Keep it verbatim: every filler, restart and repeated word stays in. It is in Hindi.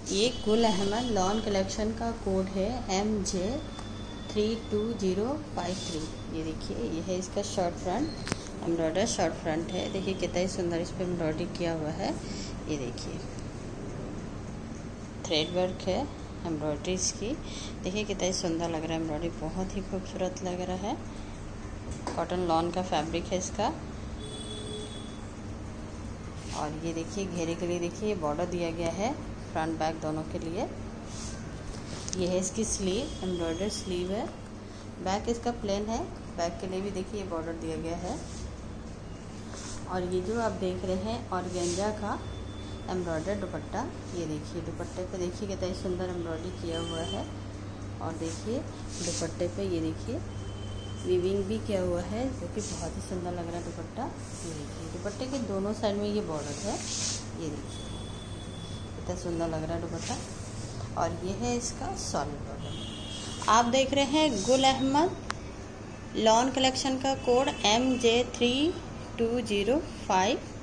ये गुल अहमद लॉन कलेक्शन का कोड है M J three two zero five three. ये देखिए, ये है इसका short front, embroider short front है। देखिए कितना ही सुंदर इस पर एम्ब्रॉयडरी किया हुआ है। ये देखिए थ्रेड वर्क है एम्ब्रॉयडरी इसकी। देखिए कितना ही सुंदर लग रहा है, एम्ब्रॉयडरी बहुत ही खूबसूरत लग रहा है। कॉटन लॉन का फैब्रिक है इसका। और ये देखिए घेरे के लिए देखिए ये बॉर्डर दिया गया है फ्रंट बैक दोनों के लिए। ये है इसकी स्लीव, एम्ब्रॉयडर स्लीव है। बैक इसका प्लेन है, बैक के लिए भी देखिए ये बॉर्डर दिया गया है। और ये जो आप देख रहे हैं ऑर्गेन्जा का एम्ब्रॉयडर दुपट्टा, ये देखिए दुपट्टे पे देखिए कितना सुंदर एम्ब्रॉयडरी किया हुआ है। और देखिए दुपट्टे पे ये देखिए वीविंग भी किया हुआ है, जो कि बहुत ही सुंदर लग रहा है दुपट्टा। ये देखिए दुपट्टे के दोनों साइड में ये बॉर्डर है। ये देखिए कितना सुंदर लग रहा है दुपट्टा। और ये है इसका सॉलिड बॉर्डर। आप देख रहे हैं गुल अहमद लॉन कलेक्शन का code M J three two zero five